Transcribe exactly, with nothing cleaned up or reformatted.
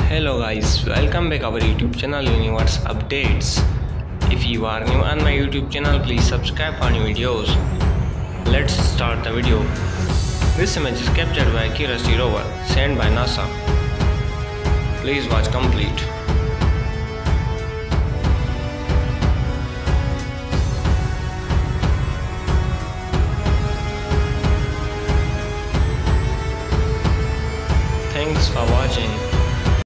Hello guys, welcome back our YouTube channel Universe Updates. If you are new on my YouTube channel, please subscribe for new videos. Let's start the video. This image is captured by Curiosity rover sent by NASA. Please watch complete. Thanks for watching.